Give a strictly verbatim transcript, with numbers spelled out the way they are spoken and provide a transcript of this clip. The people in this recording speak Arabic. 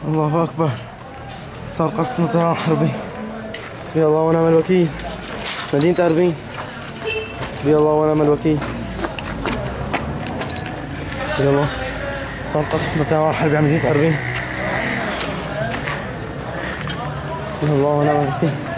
الله أكبر. صار قصفنا طيران حربي. حسبي الله ونعم الوكيل. مدينة أربين. حسبي الله ونعم الوكيل. حسبي الله. صار قصفنا طيران حربي على مدينة أربين. حسبي الله ونعم الوكيل.